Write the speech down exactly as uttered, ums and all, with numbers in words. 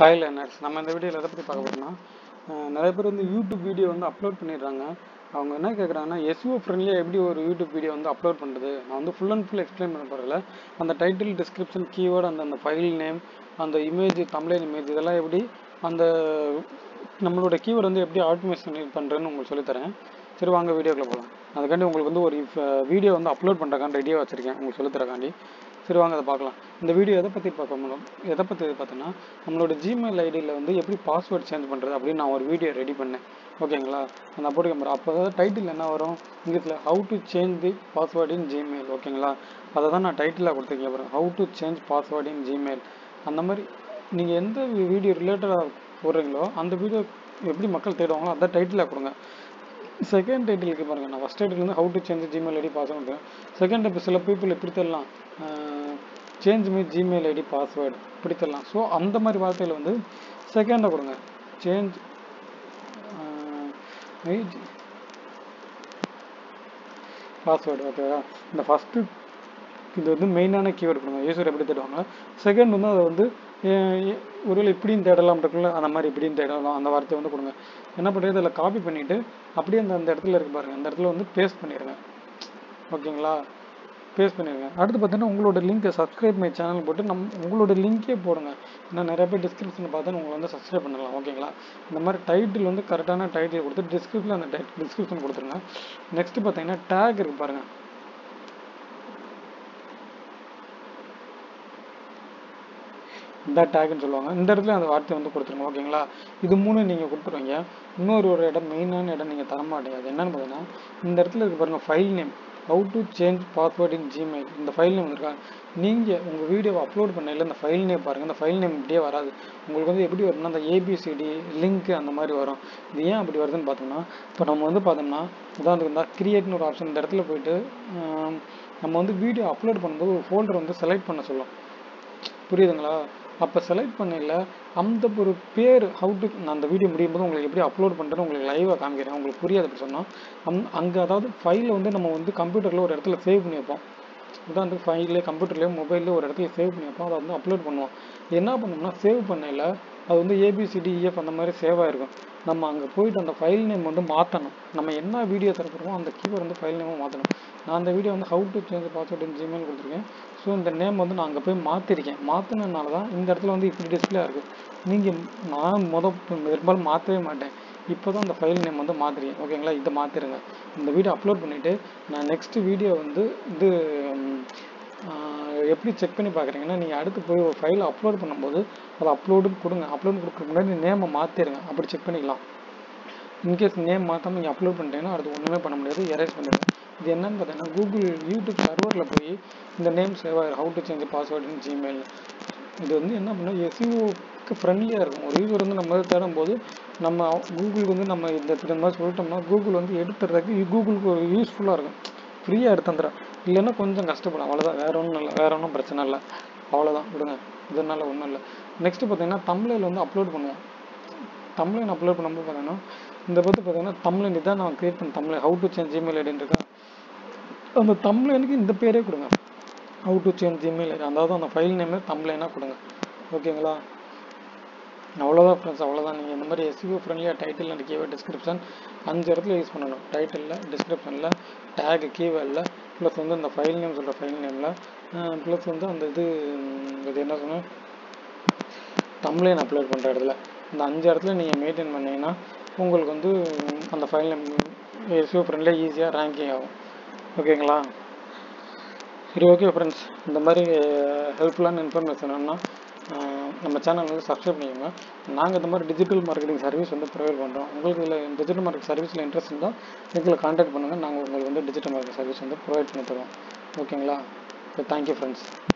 Hi learners, நம்ம இந்த வீடியோவில் எதை பற்றி பார்க்க போகிறோம்னா, நிறைய பேர் வந்து யூடியூப் வீடியோ வந்து அப்லோட் பண்ணிடுறாங்க. அவங்க என்ன கேட்குறாங்கன்னா, எஸ்இஓ ஃப்ரெண்ட்லியாக எப்படி ஒரு யூடியூப் வீடியோ வந்து அப்லோட் பண்ணுறது. நான் வந்து ஃபுல் அண்ட் ஃபுல் எக்ஸ்பிளைன் பண்ண போகிறதில்ல. அந்த டைட்டில், டிஸ்கிரிப்ஷன், கீவேர்டு, அந்த அந்த ஃபைல் நேம், அந்த இமேஜ், தம்ப்லைன் இமேஜ், இதெல்லாம் எப்படி அந்த நம்மளோட கீவேர்டு வந்து எப்படி ஆட்டோமேஷன் பண்ணுறேன்னு உங்களுக்கு சொல்லித்தரேன். சரி, வாங்க வீடியோக்குள்ள போகலாம். அதுக்காண்டி உங்களுக்கு வந்து ஒரு வீடியோ வந்து அப்லோட் பண்ணுறக்காண்டி ரெடியாக வச்சுருக்கேன் உங்களுக்கு சொல்லித்தரக்காண்டி. சரி, வாங்க அதை பார்க்கலாம். இந்த வீடியோ எதை பற்றி பார்க்க முடியும் எதை பற்றி பார்த்தோன்னா, நம்மளோட ஜிமெயில் ஐடியில் வந்து எப்படி பாஸ்வேர்டு சேஞ்ச் பண்ணுறது அப்படின்னு நான் ஒரு வீடியோ ரெடி பண்ணேன். ஓகேங்களா, நான் போட்டு கேமரா அப்போ அதாவது டைட்டில் என்ன வரும் இங்கிலீஷில், how to change the password in Gmail. ஓகேங்களா, அதை தான் நான் டைட்டிலாக கொடுத்துருக்கேன். அப்புறம் how to change password in Gmail. அந்த மாதிரி நீங்கள் எந்த வீடியோ ரிலேட்டடாக போடுறீங்களோ அந்த வீடியோ எப்படி மக்கள் தேடுவாங்களோ அதை டைட்டிலாக கொடுங்க. செகண்ட் டைட்டிலுக்கு பாருங்கள், நான் ஃபஸ்ட் டைட்டில் வந்து how to change Gmail ID password. Second இப்போ சில பீப்புள் எப்படி தரலாம், change me Gmail ID password இப்படி தரலாம். ஸோ அந்த மாதிரி வார்த்தையில் வந்து செகண்டை கொடுங்க, சேஞ்ச் மீ பாஸ்வேர்டு. ஓகேவா, இந்த ஃபஸ்ட்டு இது வந்து மெயினான கீவேர்டு கொடுங்க, யூசர் எப்படி தேடுவாங்க. செகண்ட் வந்து அதை வந்து ஒருவேளை இப்படின்னு தேடலாம் இருக்குல்ல, அந்த மாதிரி இப்படின்னு தேடலாம் அந்த வார்த்தையை வந்து கொடுங்க. என்ன பண்ணுறது, அதில் காப்பி பண்ணிவிட்டு அப்படியே அந்த அந்த இடத்துல இருக்கு பாருங்கள், அந்த இடத்துல வந்து பேஸ்ட் பண்ணிடுங்க. ஓகேங்களா, பேஸ்ட் பண்ணிடுங்க. அடுத்து பார்த்தீங்கன்னா உங்களோட லிங்க்கை சப்ஸ்கிரைப் மை சேனல் போட்டு நம் உங்களோட லிங்கே போடுங்க. ஏன்னா நிறைய பேர் டிஸ்கிரிப்ஷன் பார்த்தா உங்களை வந்து சப்ஸ்கிரைப் பண்ணலாம். ஓகேங்களா, இந்த மாதிரி டைட்டில் வந்து கரெக்டான டைட்டில் கொடுத்து டிஸ்கிரிப்ஷனில் அந்த டை டிஸ்கிரிப்ஷன் கொடுத்துருங்க. நெக்ஸ்ட்டு பார்த்தீங்கன்னா டேக் இருக்குது பாருங்கள், இந்த டேக்னு சொல்லுவாங்க. இந்த இடத்துல அந்த வார்த்தை வந்து கொடுத்துருங்க. ஓகேங்களா, இது மூணு நீங்கள் கொடுத்துருவீங்க. இன்னொரு ஒரு இடம் மெயினான இடம் நீங்கள் தரமாட்டீங்க. அது என்னென்னு பார்த்தீங்கன்னா இந்த இடத்துல இருக்கு பாருங்கள், file name, how to change password in Gmail. இந்த ஃபைல் நேம் இருக்கா, நீங்கள் உங்கள் வீடியோவை அப்லோட் பண்ணல இந்த ஃபைல் நேம் பாருங்கள். இந்த ஃபைல் நேம் இப்படியே வராது. உங்களுக்கு வந்து எப்படி வரும்னா அந்த ஏபிசிடி லிங்க் அந்த மாதிரி வரும். இது ஏன் அப்படி வருதுன்னு பார்த்தோம்னா, இப்போ நம்ம வந்து பார்த்தோம்னா உதாரணத்துக்கு இருந்தால் கிரியேட்னு ஒரு ஆப்ஷன், இந்த இடத்துல போயிட்டு நம்ம வந்து வீடியோ அப்லோட் பண்ணும்போது ஒரு ஃபோல்டர் வந்து செலக்ட் பண்ண சொல்லும். புரியுதுங்களா, அப்போ செலக்ட் பண்ணல அந்த ஒரு பேர் ஹவு டு, நான் அந்த வீடியோ முடியும் போது உங்களுக்கு எப்படி அப்லோட் பண்ணுறேன்னு உங்களுக்கு லைவாக காமிக்கிறேன். உங்களுக்கு புரியாது அப்படி சொன்னால் அந் அங்கே அதாவது ஃபைலை வந்து நம்ம வந்து கம்ப்யூட்டரில் ஒரு இடத்துல சேவ் பண்ணி வைப்போம். உதாரணத்துக்கு ஃபைல்லே கம்ப்யூட்டர்லேயோ மொபைல்லேயோ ஒரு இடத்துல சேவ் பண்ணி வைப்போம். அதை வந்து அப்லோட் பண்ணுவோம். என்ன பண்ணோம்னா சேவ் பண்ணல அது வந்து ஏபிசிடி இஎஃப் அந்த மாதிரி சேவ் ஆகிருக்கும். நம்ம அங்கே போயிட்டு அந்த ஃபைல் நேம் வந்து மாற்றணும். நம்ம என்ன வீடியோ தரப்படுறோமோ அந்த கீவேர்டு வந்து ஃபைல் நேமும் மாற்றணும். நான் அந்த வீடியோ வந்து how to change password in Gmail கொடுத்துருக்கேன். ஸோ இந்த நேம் வந்து நான் அங்கே போய் மாற்றிருக்கேன். மாற்றினதுனால தான் இந்த இடத்துல வந்து இப்படி டிஸ்பிளே இருக்குது. நீங்கள் நான் மொதல் பெரும்பாலும் மாற்றவே மாட்டேன். இப்போ தான் அந்த ஃபைல் நேம் வந்து மாற்றிருக்கேன். ஓகேங்களா, இதை மாற்றிடுங்க. இந்த வீடியோ அப்லோட் பண்ணிவிட்டு நான் நெக்ஸ்ட்டு வீடியோ வந்து இது எப்படி செக் பண்ணி பார்க்குறீங்கன்னா, நீங்கள் அடுத்து போய் ஒரு ஃபைலை அப்லோட் பண்ணும்போது அதை அப்லோடு கொடுங்க. அப்லோட் கொடுக்க முன்னாடி நேமை மாற்றிடுங்க. அப்படி செக் பண்ணிக்கலாம். இன்கேஸ் நேம் மாற்றாமல் நீங்கள் அப்லோட் பண்ணிட்டீங்கன்னா அடுத்து ஒன்றுமே பண்ண முடியாது, எரேஸ் பண்ணிடுங்க. இது என்னன்னு பார்த்தீங்கன்னா கூகுள் யூடியூப் சர்வரில் போய் இந்த நேம் சேவ் ஆகிடும், how to change password in Gmail. இது வந்து என்ன பண்ணால் எஸ்இஓக்கு ஃப்ரெண்ட்லியாக இருக்கும். ஒரு யூசர் வந்து நம்ம தேடும் போது நம்ம கூகுளுக்கு வந்து நம்ம இந்த இந்த மாதிரி சொல்லிட்டோம்னா கூகுள் வந்து எடுத்துறதுக்கு கூகுளுக்கு ஒரு யூஸ்ஃபுல்லாக இருக்கும். ஃப்ரீயாக எடுத்து வந்துடும். இல்லைன்னா கொஞ்சம் கஷ்டப்படும், அவ்வளோதான். வேறு ஒன்றும் இல்லை, வேறு ஒன்றும் பிரச்சனை இல்லை, அவ்வளோதான், விடுங்க. இதனால ஒன்றும் இல்லை. நெக்ஸ்ட்டு பார்த்தீங்கன்னா தம்ப்லைன் வந்து அப்லோட் பண்ணுவோம். தம்ப்லைன் அப்லோட் பண்ணும்போது பார்த்தீங்கன்னா இந்த பார்த்து பார்த்தீங்கன்னா தம்ப்லைன் இதான் நான் கிரியேட் பண்ண thumbnail, how to change Gmail ஐடின்னு இருக்கா. அந்த தம்ப்லைனுக்கு இந்த பேரே கொடுங்க, how to change Gmail ID. அதாவது அந்த ஃபைல் நேமே தம்ப்லைனாக கொடுங்க. ஓகேங்களா, அவ்வளோதான் ஃப்ரெண்ட்ஸ், அவ்வளோதான். நீங்கள் இந்த மாதிரி எஸ்இஓ ஃப்ரெண்ட்லியாக டைட்டில் அண்ட் கீவேர்ட் டிஸ்கிரிப்ஷன் அஞ்சு இடத்துல யூஸ் பண்ணணும். டைட்டிலில், டிஸ்கிரிப்ஷனில், டேக், கீவேர்டில், ப்ளஸ் வந்து அந்த ஃபைல் நேம் சொல்கிற ஃபைல் நேமில், ப்ளஸ் வந்து அந்த இது இது என்ன சொன்னால் தம்ப்லைன் அப்லோட் பண்ணுற இடத்துல, இந்த அஞ்சு இடத்துல நீங்கள் மெயின்டைன் பண்ணிங்கன்னா உங்களுக்கு வந்து அந்த ஃபைல் நேம் எஸ்இஓ ஃப்ரெண்ட்லியாக ஈஸியாக ரேங்கிங் ஆகும். ஓகேங்களா, சரி, ஓகே ஃப்ரெண்ட்ஸ். இந்த மாதிரி ஹெல்ப்ஃபுல்லான இன்ஃபர்மேஷன் வேணும்னா நம்ம சேனல் வந்து சப்ஸ்கிரைப் பண்ணிக்கோங்க. நாங்கள் இந்த மாதிரி டிஜிட்டல் மார்க்கெட்டிங் சர்வீஸ் வந்து ப்ரொவைட் பண்ணுறோம். உங்களுக்கு இதில் டிஜிட்டல் மார்க்கெட் சர்வீஸில் இன்ட்ரெஸ்ட் இருந்தால் எங்களை கான்டாக்ட் பண்ணுங்கள். நாங்கள் உங்களுக்கு வந்து டிஜிட்டல் மார்க்கெட் சர்வீஸ் வந்து ப்ரொவைட் பண்ணி தருவோம். ஓகேங்களா, தேங்க்யூ ஃப்ரெண்ட்ஸ்.